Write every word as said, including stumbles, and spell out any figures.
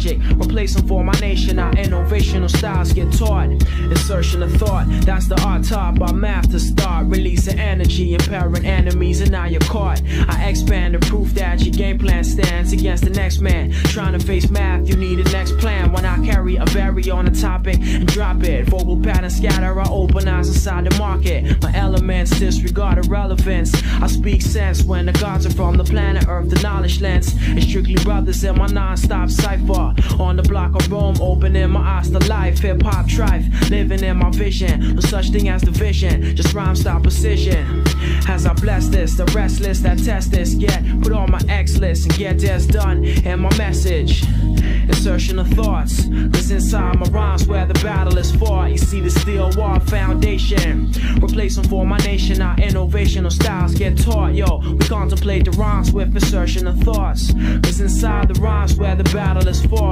logic, replacing for my nation. Our innovational styles get taught. Insertion of thought, that's the art taught by math to start. Releasing energy, impairing enemies, and now you're caught. I expand the proof that your game plan stands against the next man. Trying to face math, you need a next plan. When I carry a vary on a topic and drop it, vocal pattern scatter, I open eyes inside the market. My elements disregard irrelevance. I speak sense when the gods are from the planet Earth, the knowledge lens. It's strictly brothers in my non-stop cipher. On the block of Rome, opening my eyes to life. Hip-hop trife, living in my vision. No such thing as division, just rhyme style precision. As I bless this, the restless that test this, get put on my X list and get this done in my message. Insertion of thoughts, cause inside my rhymes where the battle is fought. You see the steel wall foundation, replacing for my nation. Our innovational styles get taught. Yo, we contemplate the rhymes with insertion of thoughts, cause inside the rhymes where the battle is fought.